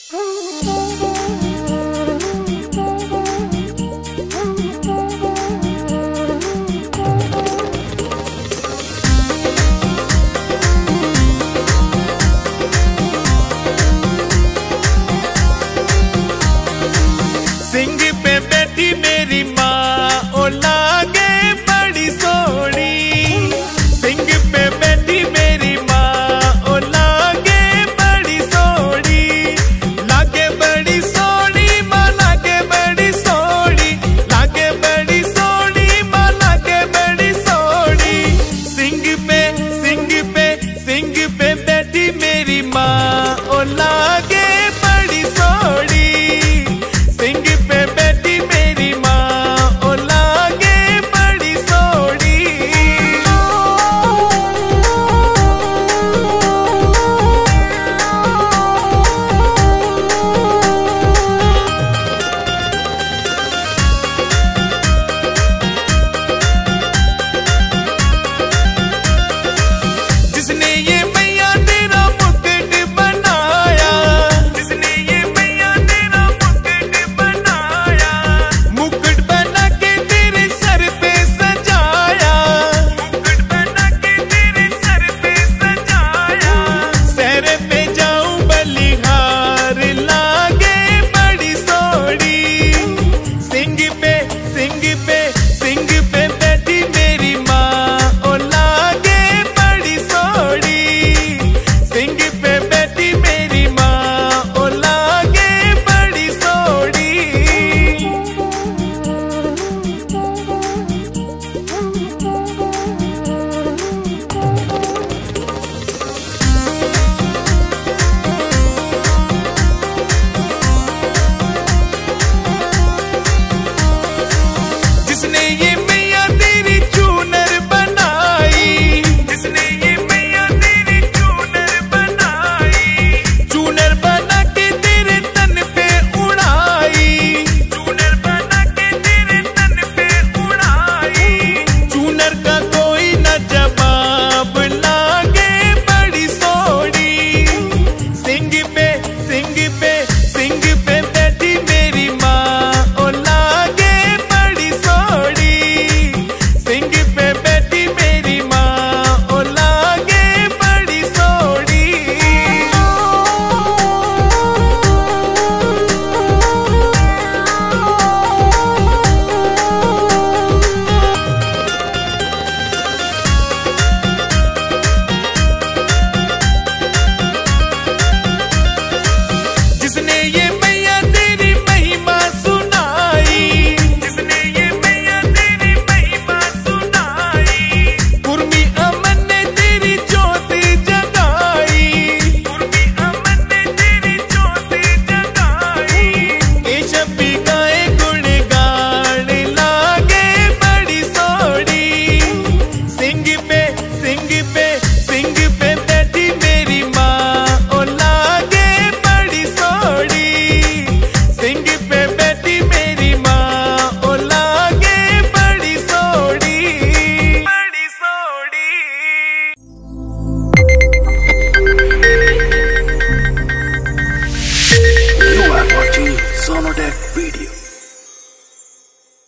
सिंह पे बैठी मेरी माँ ओ लागे बड़ी सोहनी। सिंह पे बैठी मेरी माँ ओ लागे बड़ी सोहनी। लागे बड़ी सोहनी माँ लागे बड़ी सोहनी। लागे बड़ी सोहनी माँ लागे बड़ी सोहनी। सिंह पे बैठी मेरी माँ ओ लागे